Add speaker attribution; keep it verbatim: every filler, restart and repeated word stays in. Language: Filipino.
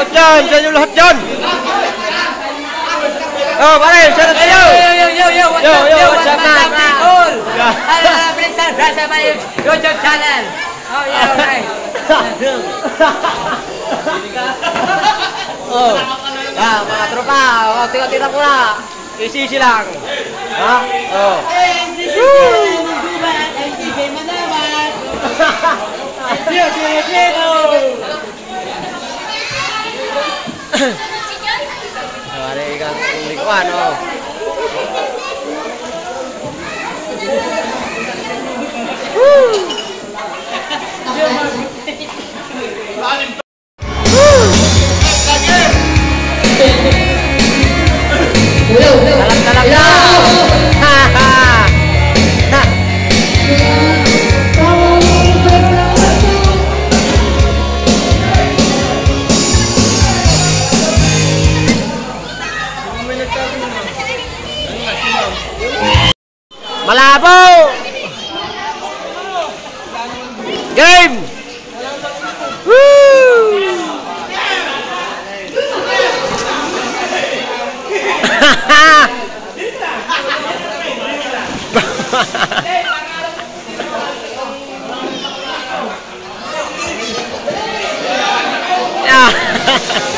Speaker 1: lahat dyan! Sa inyo lahat dyan! Oh, pare! Shout out kayo!
Speaker 2: Yo, yo, yo, yo! What's
Speaker 1: Yo,
Speaker 2: up,
Speaker 1: yo,
Speaker 2: yo?
Speaker 1: what's
Speaker 2: What's
Speaker 1: up,
Speaker 2: up,
Speaker 1: man?
Speaker 2: people?
Speaker 1: Yeah.
Speaker 2: Hello, please subscribe to my YouTube channel. Oh, yeah, right. Oh, ah, mga tropa, oh, tingnan-tingnan ko na. Easy lang. Ha? Oh. Hari kang likuan, oh. Dalam-dalam na. Ha ha. Ha. Malabo. Game. Woo. Yeah.